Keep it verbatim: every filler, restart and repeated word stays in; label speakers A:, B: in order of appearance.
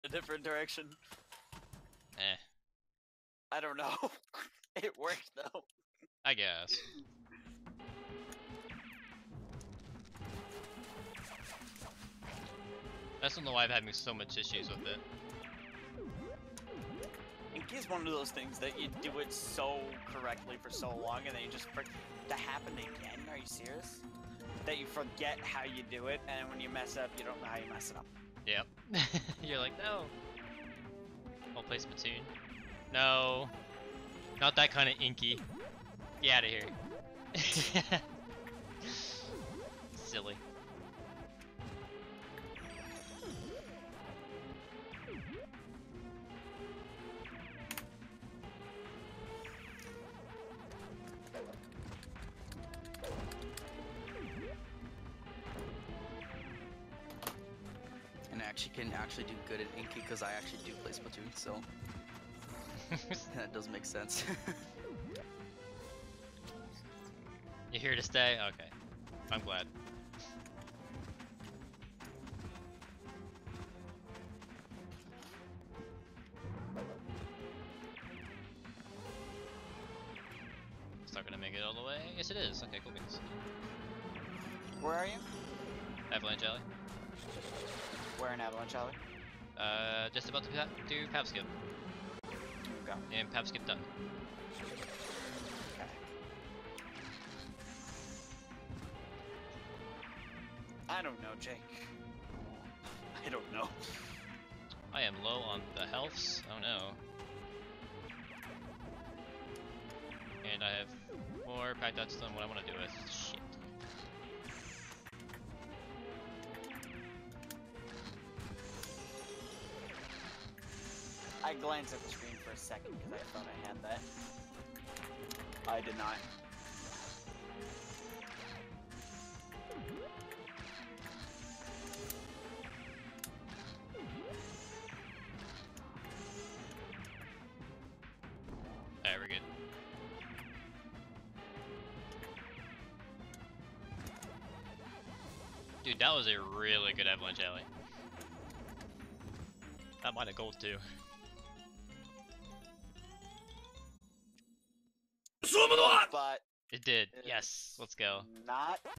A: a different direction.
B: Eh.
A: I don't know. It worked though.
B: I guess. I just don't know why I've having so much issues with it.
A: Inky is one of those things that you do it so correctly for so long and then you just forget to happen again. Are you serious? That you forget how you do it, and when you mess up, you don't know how you mess it up.
B: Yep. You're like, no. I'll play Splatoon. No. Not that kind of Inky. Get out of here. Silly.
C: And I actually can actually do good at Inky because I actually do play Splatoon, so that does make sense.
B: You're here to stay? Okay. I'm glad. It's not gonna make it all the way? Yes it is. Okay, cool beans.
A: Where are you?
B: Avalanche Alley.
A: Where in Avalanche Alley?
B: Uh, just about to pa do Pav Skip.
A: Go.
B: And Pav Skip done.
A: Okay. I don't know, Jake. I don't know.
B: I am low on the healths. Oh no. And I have more pack dots than what I want to do with. Shit.
A: I glanced at the screen for a second because I thought I had that. I did not.
B: Alright, we're good. Dude, that was a really good Avalanche Alley. That might have gold too.
A: But
B: It did.
A: it
B: Yes. Let's go.
A: not